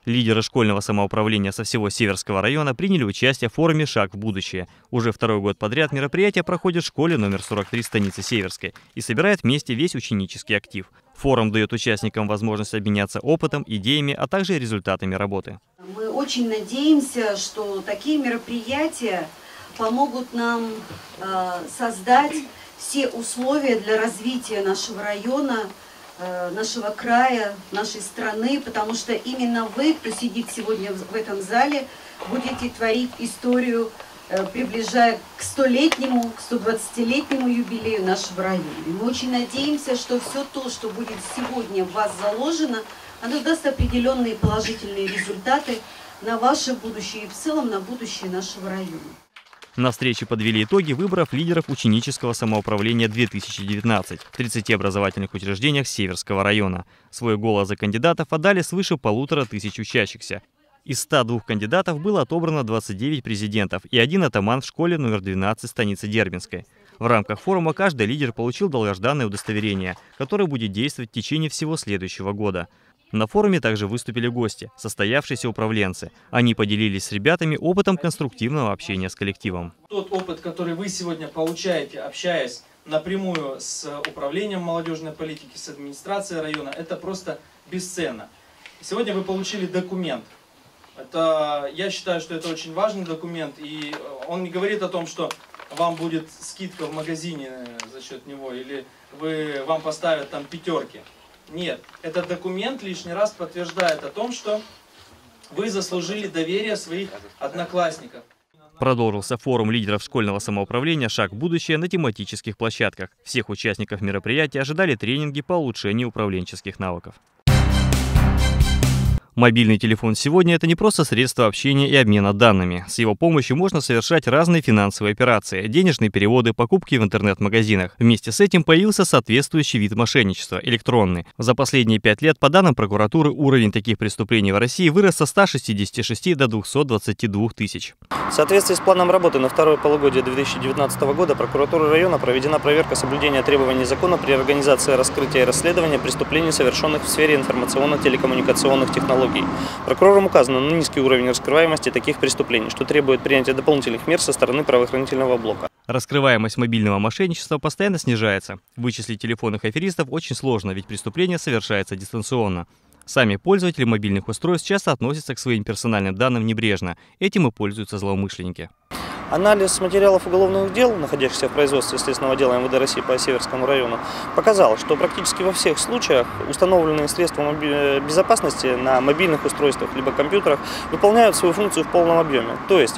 Лидеры школьного самоуправления со всего Северского района приняли участие в форуме «Шаг в будущее». Уже второй год подряд мероприятие проходит в школе номер 43 станицы Северской и собирает вместе весь ученический актив. Форум дает участникам возможность обменяться опытом, идеями, а также результатами работы. Мы очень надеемся, что такие мероприятия помогут нам создать все условия для развития нашего района, нашего края, нашей страны, потому что именно вы, кто сидит сегодня в этом зале, будете творить историю, приближая к 100-летнему, к 120-летнему юбилею нашего района. И мы очень надеемся, что все то, что будет сегодня в вас заложено, оно даст определенные положительные результаты на ваше будущее и в целом на будущее нашего района. На встрече подвели итоги выборов лидеров ученического самоуправления 2019 в 30 образовательных учреждениях Северского района. Свой голос за кандидатов отдали свыше 1500 учащихся. Из 102 кандидатов было отобрано 29 президентов и 1 атаман в школе номер 12 станицы Дербенской. В рамках форума каждый лидер получил долгожданное удостоверение, которое будет действовать в течение всего следующего года. На форуме также выступили гости, состоявшиеся управленцы. Они поделились с ребятами опытом конструктивного общения с коллективом. Тот опыт, который вы сегодня получаете, общаясь напрямую с управлением молодежной политики, с администрацией района, это просто бесценно. Сегодня вы получили документ. Я считаю, что это очень важный документ, и он не говорит о том, что вам будет скидка в магазине за счет него, или вам поставят там пятерки. Нет, этот документ лишний раз подтверждает о том, что вы заслужили доверие своих одноклассников. Продолжился форум лидеров школьного самоуправления «Шаг в будущее» на тематических площадках. Всех участников мероприятия ожидали тренинги по улучшению управленческих навыков. Мобильный телефон сегодня – это не просто средство общения и обмена данными. С его помощью можно совершать разные финансовые операции, денежные переводы, покупки в интернет-магазинах. Вместе с этим появился соответствующий вид мошенничества – электронный. За последние 5 лет, по данным прокуратуры, уровень таких преступлений в России вырос со 166 до 222 тысяч. В соответствии с планом работы на второе полугодие 2019 года прокуратурой района проведена проверка соблюдения требований закона при организации раскрытия и расследования преступлений, совершенных в сфере информационно-телекоммуникационных технологий. Прокурорам указано на низкий уровень раскрываемости таких преступлений, что требует принятия дополнительных мер со стороны правоохранительного блока. Раскрываемость мобильного мошенничества постоянно снижается. Вычислить телефонных аферистов очень сложно, ведь преступление совершается дистанционно. Сами пользователи мобильных устройств часто относятся к своим персональным данным небрежно. Этим и пользуются злоумышленники. Анализ материалов уголовных дел, находящихся в производстве Следственного отдела МВД России по Северскому району, показал, что практически во всех случаях установленные средства безопасности на мобильных устройствах либо компьютерах выполняют свою функцию в полном объеме. То есть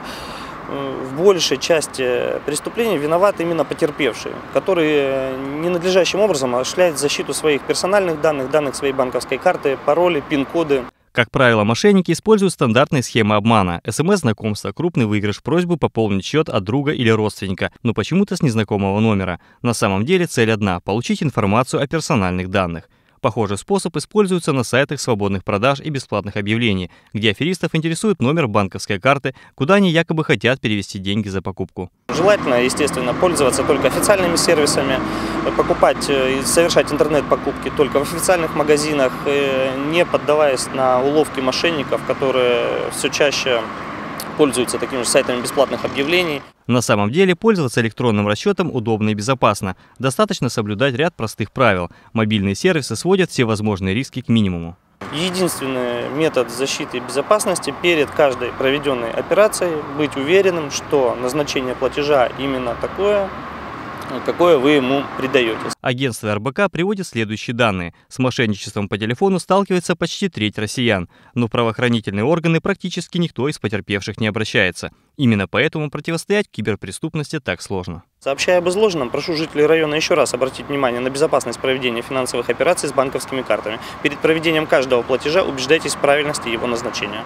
в большей части преступлений виноваты именно потерпевшие, которые ненадлежащим образом осуществляют защиту своих персональных данных, данных своей банковской карты, пароли, пин-коды. Как правило, мошенники используют стандартные схемы обмана. СМС-знакомство, крупный выигрыш, просьбу пополнить счет от друга или родственника, но почему-то с незнакомого номера. На самом деле цель одна – получить информацию о персональных данных. Похожий способ используется на сайтах свободных продаж и бесплатных объявлений, где аферистов интересует номер банковской карты, куда они якобы хотят перевести деньги за покупку. Желательно, естественно, пользоваться только официальными сервисами, покупать и совершать интернет-покупки только в официальных магазинах, не поддаваясь на уловки мошенников, которые все чаще пользуются такими же сайтами бесплатных объявлений. На самом деле пользоваться электронным расчетом удобно и безопасно. Достаточно соблюдать ряд простых правил. Мобильные сервисы сводят все возможные риски к минимуму. Единственный метод защиты и безопасности перед каждой проведенной операцией быть уверенным, что назначение платежа именно такое, какое вы ему придаете. Агентство РБК приводит следующие данные. С мошенничеством по телефону сталкивается почти треть россиян, но в правоохранительные органы практически никто из потерпевших не обращается. Именно поэтому противостоять киберпреступности так сложно. Сообщая об изложенном, прошу жителей района еще раз обратить внимание на безопасность проведения финансовых операций с банковскими картами. Перед проведением каждого платежа убеждайтесь в правильности его назначения.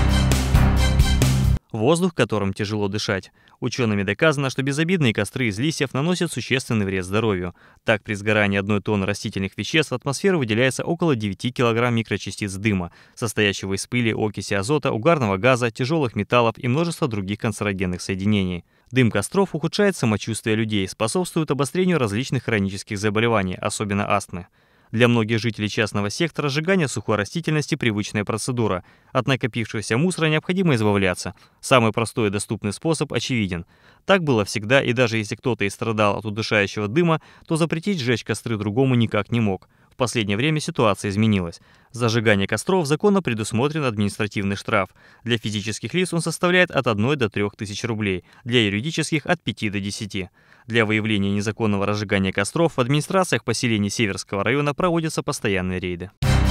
Воздух, которым тяжело дышать. Учеными доказано, что безобидные костры из листьев наносят существенный вред здоровью. Так, при сгорании 1 тонны растительных веществ в атмосферу выделяется около 9 кг микрочастиц дыма, состоящего из пыли, окиси азота, угарного газа, тяжелых металлов и множества других канцерогенных соединений. Дым костров ухудшает самочувствие людей, способствует обострению различных хронических заболеваний, особенно астмы. Для многих жителей частного сектора сжигание сухой растительности – привычная процедура. От накопившегося мусора необходимо избавляться. Самый простой и доступный способ очевиден. Так было всегда, и даже если кто-то и страдал от удушающего дыма, то запретить сжечь костры другому никак не мог. В последнее время ситуация изменилась. За сжигание костров законно предусмотрен административный штраф. Для физических лиц он составляет от 1 до 3 тысяч рублей, для юридических – от 5 до 10. Для выявления незаконного разжигания костров в администрациях поселений Северского района проводятся постоянные рейды.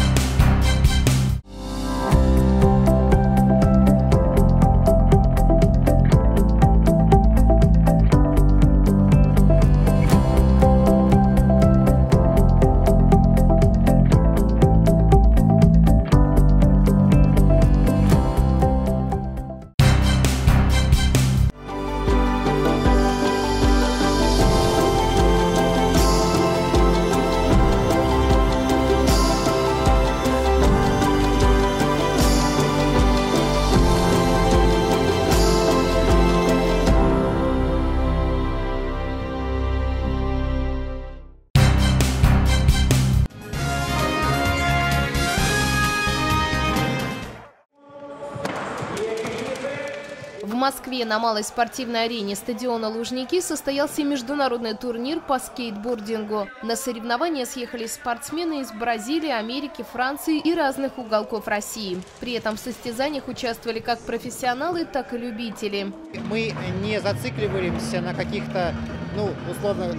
В Москве на малой спортивной арене стадиона «Лужники» состоялся международный турнир по скейтбордингу. На соревнования съехались спортсмены из Бразилии, Америки, Франции и разных уголков России. При этом в состязаниях участвовали как профессионалы, так и любители. Мы не зацикливаемся на каких-то, условно,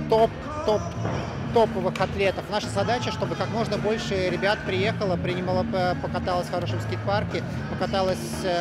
топовых атлетов. Наша задача, чтобы как можно больше ребят приехало, покаталось в хорошем скейт-парке, покаталось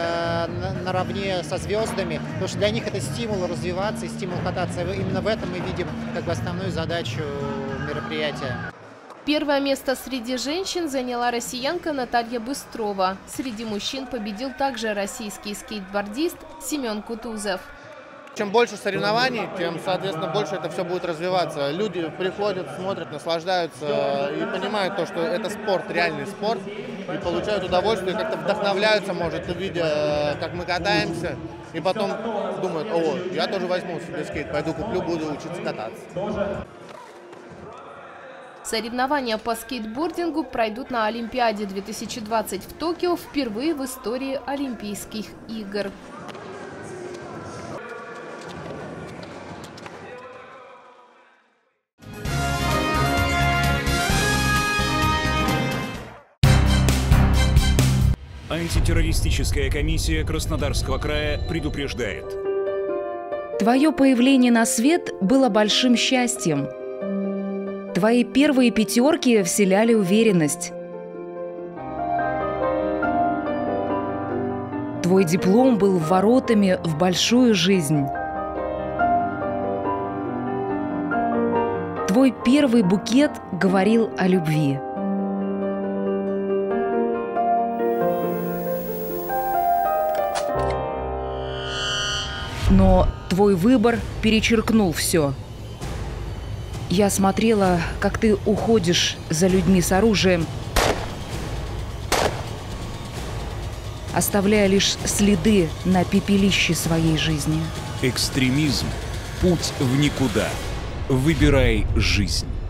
наравне со звездами, потому что для них это стимул развиваться и стимул кататься. Именно в этом мы видим основную задачу мероприятия. Первое место среди женщин заняла россиянка Наталья Быстрова. Среди мужчин победил также российский скейтбордист Семен Кутузов. Чем больше соревнований, тем, соответственно, больше это все будет развиваться. Люди приходят, смотрят, наслаждаются и понимают то, что это спорт, реальный спорт, и получают удовольствие, как-то вдохновляются, может, видя, как мы катаемся, и потом думают: о, я тоже возьму себе скейт, пойду куплю, буду учиться кататься. Соревнования по скейтбордингу пройдут на Олимпиаде 2020 в Токио впервые в истории Олимпийских игр. Антитеррористическая комиссия Краснодарского края предупреждает. Твое появление на свет было большим счастьем. Твои первые пятерки вселяли уверенность. Твой диплом был воротами в большую жизнь. Твой первый букет говорил о любви. Но твой выбор перечеркнул все. Я смотрела, как ты уходишь за людьми с оружием, оставляя лишь следы на пепелище своей жизни. Экстремизм – путь в никуда. Выбирай жизнь.